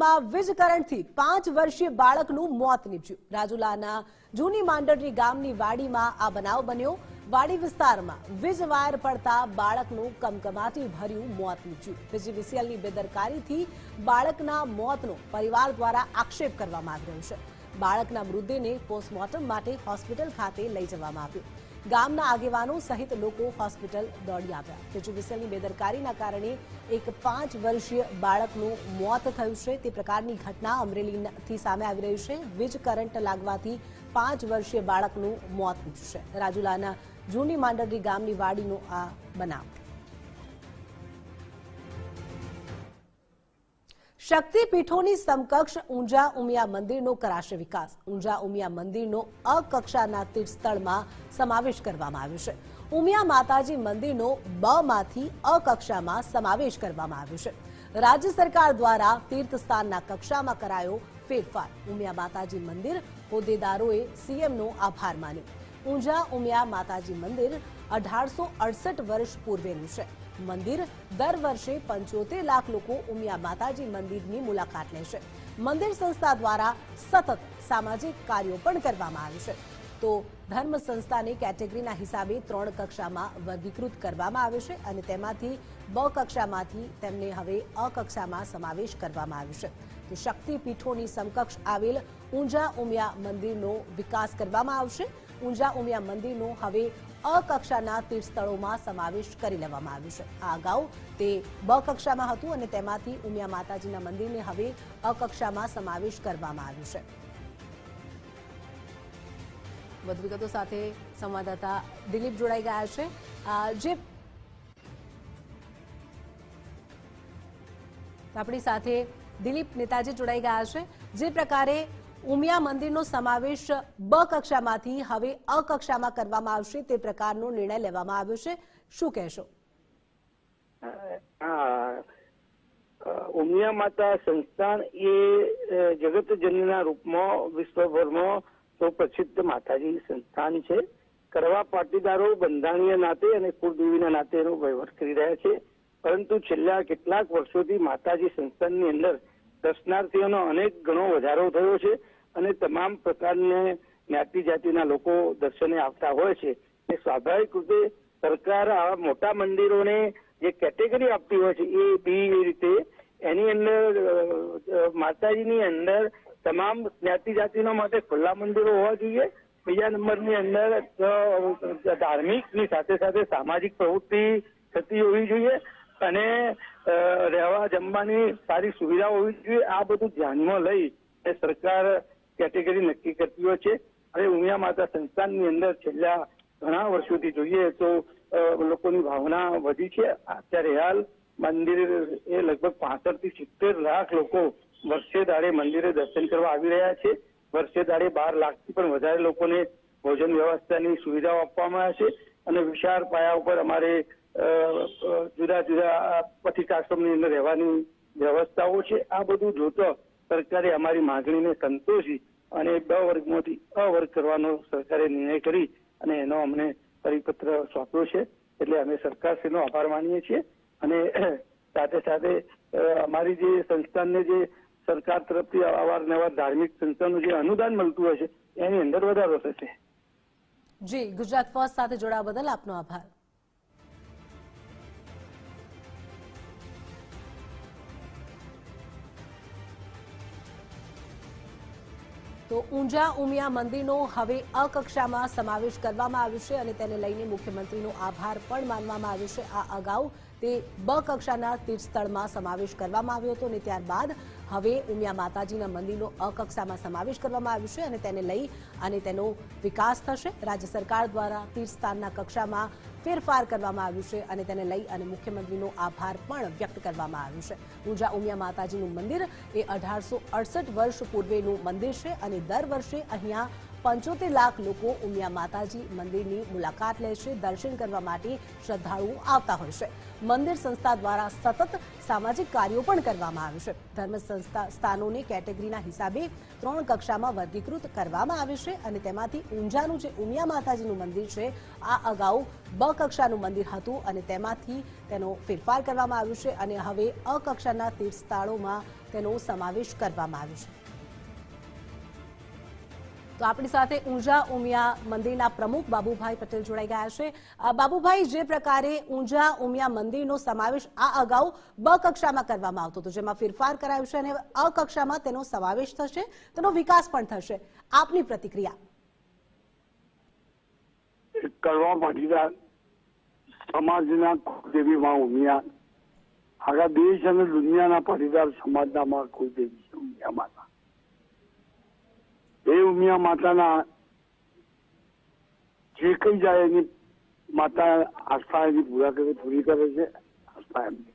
રાજુલામાં વીજ કરંટથી 5 વર્ષીય બાળકનું મોત નીપજ્યું। રાજુલાના જૂની માંડરડી ગામની વાડીમાં આ બનાવ બન્યો। વાડી વિસ્તારમાં વીજ વાયર પડતા બાળકનું કમકમાટી ભર્યું મોત નીપજ્યું। પીજીવીસીએલની બેદરકારીથી બાળકના મોતનો પરિવાર દ્વારા આક્ષેપ કરવામાં આવી રહ્યો છે। બાળકના મૃતદેહને પોસ્ટમોર્ટમ માટે હોસ્પિટલ ખાતે લઈ જવામાં આવ્યો। ગામના આગેવાનો સહિત લોકો હોસ્પિટલ દોડી આવ્યા। પીજીવીસીએલની બેદરકારીના કારણે એક 5 વર્ષીય બાળકનું મોત થયું છે। તે પ્રકારની ઘટના અમરેલીથી સામે આવી રહી છે। વીજ કરંટ લાગવાથી 5 વર્ષીય બાળકનું મોત નીપજ્યું છે। રાજુલાના જૂની માંડરડી ગામની વાડીનો આ બનાવ। શક્તિપીઠોની સમકક્ષ ઊંઝા ઉમિયા મંદિરનો કરાશે વિકાસ। ઊંઝા ઉમિયા મંદિરનો અ કક્ષાના તીર્થસ્થળમાં સમાવેશ કરવામાં આવ્યો છે। ઉમિયા માતાજી મંદિરનો બ માંથી અ કક્ષામાં સમાવેશ કરવામાં આવ્યો છે। રાજ્ય સરકાર દ્વારા તીર્થસ્થાનના કક્ષામાં કરાયો ફેરફાર। ઉમિયા માતાજી મંદિર હોદ્દેદારોએ સીએમનો આભાર માન્યો। ઊંઝા ઉમિયા માતાજી મંદિર 1868 વર્ષ પૂર્વેનું છે। મંદિર દર વર્ષે 75 લાખ લોકો ઉમિયા માતાજી મંદિરની મુલાકાત લે છે। મંદિર સંસ્થા દ્વારા સતત સામાજિક કાર્યો પણ કરવામાં આવે છે। તો ધર્મ સંસ્થાની કેટેગરીના હિસાબે 3 કક્ષામાં વર્ગીકૃત કરવામાં આવે છે અને તેમાંથી બ કક્ષામાંથી તેમને હવે અ કક્ષામાં સમાવેશ કરવામાં આવ્યો છે। તો શક્તિપીઠોની સમકક્ષ આવેલ ઊંઝા ઉમિયા મંદિરનો વિકાસ કરવામાં આવશે। ઊંઝા ઉમિયા મંદિરનો હવે અ કક્ષાના તીર્થસ્થળોમાં સમાવેશ કરી લેવામાં આવ્યો છે। આ અગાઉ તે બ કક્ષામાં હતું અને તેમાંથી ઉમિયા માતાજીના મંદિરને હવે અ કક્ષામાં સમાવેશ કરવામાં આવ્યો છે। વધુ વિગતો સાથે સંવાદદાતા દિલીપ જોડાઈ ગયા છે। જે આપણી સાથે દિલીપ નેતાજી જોડાઈ ગયા છે। જે પ્રકારે ઉમિયા મંદિરનો સમાવેશ બ કક્ષામાંથી હવે અ કક્ષામાં કરવામાં આવશે તે પ્રકારનો નિર્ણય લેવામાં આવ્યો છે, શું કહેશો? ઉમિયા માતા સંસ્થાન એ જગતજનનીના રૂપમાં વિશ્વભરમાં પ્રસિદ્ધ માતાજી સંસ્થાન છે। કરવા પાટીદારો બંધારણીય નાતે અને કુળદેવીના નાતે એનો વહીવટ કરી રહ્યા છે। પરંતુ છેલ્લા કેટલાક વર્ષોથી માતાજી સંસ્થાનની અંદર દર્શનાર્થીઓનો અનેક ગણો વધારો થયો છે અને તમામ પ્રકારના જ્ઞાતિ જાતિના લોકો દર્શને આવતા હોય છે। એ સ્વાભાવિક રીતે સરકાર આ મોટા મંદિરોને જે કેટેગરી આપતી હોય છે એ બી એ રીતે એની અંદર માતાજીની અંદર તમામ જ્ઞાતિ જાતિના માટે ખુલ્લા મંદિરો હોવા જોઈએ। બીજા નંબરની અંદર ધાર્મિકની સાથે સાથે સામાજિક પ્રવૃત્તિ થતી હોવી જોઈએ અને રહેવા જમવાની સારી સુવિધા હોવી જોઈએ। આ બધું ધ્યાનમાં લઈ એ સરકાર કેટેગરી નક્કી કરતી હોય છે। અને ઉમિયા માતા સંસ્થાનની અંદર છેલ્લા ઘણા વર્ષોથી જોઈએ તો લોકોની ભાવના વધી છે। અત્યારે હાલ મંદિર એ લગભગ 65 થી 70 લાખ લોકો વર્ષે દાડે મંદિરે દર્શન કરવા આવી રહ્યા છે। વર્ષે દાડે 12 લાખથી પણ વધારે લોકોને ભોજન વ્યવસ્થાની સુવિધાઓ આપવામાં આવે છે અને વિશાળ પાયા ઉપર અમારે જુદા જુદા પથિકાશ્રમની અંદર રહેવાની વ્યવસ્થાઓ છે। આ બધું જોતો સરકારે અમારી માંગણીને સંતોષી અને બ વર્ગમાંથી અ વર્ગ કરવાનો સરકારે નિર્ણય કરી અને એનો અમને પરિપત્ર સોંપ્યો છે। એટલે અમે સરકારશ્રીનો આભાર માનીએ છીએ અને સાથે સાથે અમારી જે સંસ્થાનને જે સરકાર તરફથી અવારનવાર ધાર્મિક સંસ્થાનું જે અનુદાન મળતું હોય છે એની અંદર વધારો થશે। જી, ગુજરાત ફર્સ્ટ સાથે જોડાવા બદલ આપનો આભાર। તો ઊંઝા ઉમિયા મંદિરનો હવે અ કક્ષામાં સમાવેશ કરવામાં આવ્યો છે અને તેને લઈને મુખ્યમંત્રીનો આભાર પણ માનવામાં આવ્યો છે। આ અગાઉ તે બ કક્ષાના તીર્થસ્થળમાં સમાવેશ કરવામાં આવ્યો હતો અને ત્યારબાદ હવે ઉમિયા માતાજીના મંદિરનો અ કક્ષામાં સમાવેશ કરવામાં આવ્યો છે અને તેને લઈ અને તેનો વિકાસ થશે। રાજ્ય સરકાર દ્વારા તીર્થસ્થાનના કક્ષામાં ફેરફાર કરવામાં આવ્યું છે અને તેને લઈ અને મુખ્યમંત્રીનો આભાર પણ વ્યક્ત કરવામાં આવ્યો છે। ઊંઝા ઉમિયા માતાજીનું મંદિર એ 1868 વર્ષ પૂર્વેનું મંદિર છે અને દર વર્ષે અહીંયા 75 લાખ લોકો ઉમિયા માતાજી મંદિરની મુલાકાત લે છે। દર્શન કરવા માટે શ્રદ્ધાળુઓ આવતા હોય છે। મંદિર સંસ્થા દ્વારા સતત સામાજિક કાર્યો પણ કરવામાં આવે છે। ધર્મ સંસ્થા સ્થાનોની કેટેગરીના હિસાબે 3 કક્ષામાં વર્ગીકૃત કરવામાં આવે છે અને તેમાંથી ઊંઝાનું જે ઉમિયા માતાજીનું મંદિર છે આ અગાઉ બ કક્ષાનું મંદિર હતું અને તેમાંથી તેનો ફેરફાર કરવામાં આવ્યો છે અને હવે અ કક્ષાના તીર્થસ્થળોમાં તેનો સમાવેશ કરવામાં આવ્યો છે। તો આપણી સાથે ઊંઝા ઉમિયા મંદિરના પ્રમુખ બાબુભાઈ પટેલ જોડાઈ ગયા છે। બાબુભાઈ, જે પ્રકારે ઊંઝા ઉમિયા મંદિરનો સમાવેશ આ અગાઉ બ કક્ષામાં કરવામાં આવતો હતો, જેમાં ફેરફાર કરાયો છે અને અ કક્ષામાં તેનો સમાવેશ થશે, તેનો વિકાસ પણ થશે, આપની પ્રતિક્રિયા? કરવા પાટીદાર સમાજના કુળદેવી માં ઉમિયા, આખા દેશ અને દુનિયાના પાટીદાર સમાજના માં કુળદેવી છે ઉમિયા માતા। એ ઉમિયા માતાના જે કઈ જાય એની માતા આસ્થા એની પૂરી કરે છે। આસ્થા એમની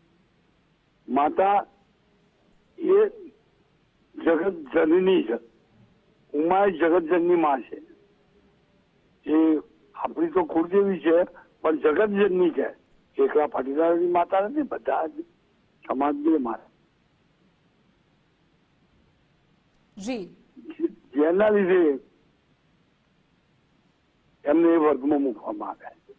માતા એ જગત જનની છે। ઉમા એ જગત જનની માં છે। એ આપણી તો કુળદેવી છે પણ જગત જનની છે। એકલા પાટીદારની માતા નથી, બધા સમાજની માતા। જી, જેના લીધે એમને એ વર્ગમાં મૂકવામાં આવ્યા।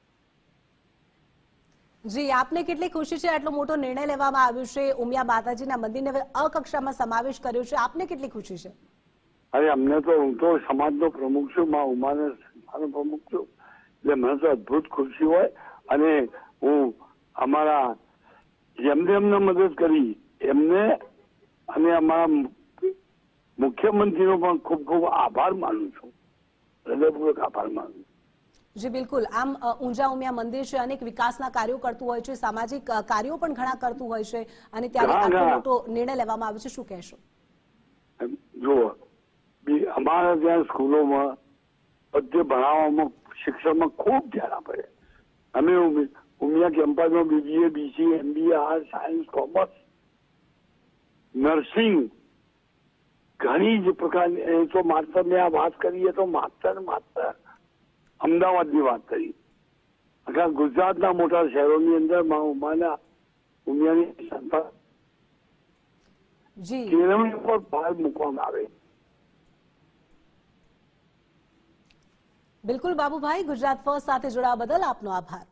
જી, આપને કેટલી ખુશી છે આટલો મોટો નિર્ણય લેવામાં આવ્યો છે, ઉમિયા માતાજીના મંદિરને હવે અ કક્ષામાં સમાવેશ કર્યો છે, આપને કેટલી ખુશી છે? અરે અમને તો, હું તો સમાજનો પ્રમુખ છું, માં ઉમાને સંસ્થાનો પ્રમુખ છું, એટલે મને તો અદભુત ખુશી હોય। અને હું અમારા જેમને એમને મદદ કરી એમને અને અમારા મુખ્યમંત્રીનો પણ ખૂબ ખૂબ આભાર માનું છું, હૃદયપૂર્વક આભાર માનું છું। જી બિલકુલ, આમ ઊંઝા ઉમિયા મંદિર છે, અનેક વિકાસના કાર્યો કરતું હોય છે, સામાજિક કાર્યો પણ ઘણા કરતું હોય છે, અને ત્યારે આટલો મોટો નિર્ણય લેવામાં આવ્યો છે, શું કહેશો? જુઓ, અમારા ત્યાં સ્કૂલોમાં બધે ભણાવવામાં શિક્ષણમાં ખૂબ ધ્યાન આપે છે। અમે ઉમિયા કેમ્પસમાં BBA, BCA, MBA, art, science, commerce, nursing, ઘણી જ પ્રકારની, તો માત્ર મેં આ વાત કરીએ તો માત્ર અમદાવાદની વાત કરી, આખા ગુજરાતના મોટા શહેરોની અંદર માં ઉમિયાની સંસ્થા કેળવણી પર ભાર મૂકવામાં આવે। બિલકુલ બાબુભાઈ, ગુજરાત ફર્સ્ટ સાથે જોડાવા બદલ આપનો આભાર।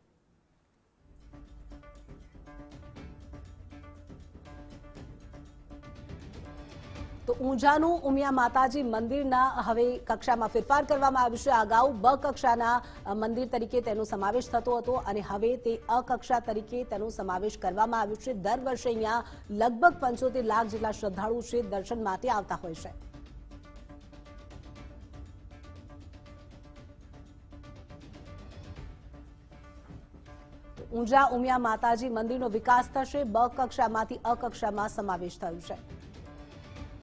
તો ઊંઝાનું ઉમિયા માતાજી મંદિરના હવે કક્ષામાં ફેરફાર કરવામાં આવ્યો છે। અગાઉ બ કક્ષાના મંદિર તરીકે તેનો સમાવેશ થતો હતો અને હવે તે અ કક્ષા તરીકે તેનો સમાવેશ કરવામાં આવ્યો છે। દર વર્ષે અહીંયા લગભગ 75 લાખ જેટલા શ્રદ્ધાળુ છે દર્શન માટે આવતા હોય છે। ઊંઝા ઉમિયા માતાજી મંદિરનો વિકાસ થશે, બ કક્ષામાંથી અ કક્ષામાં સમાવેશ થયો છે।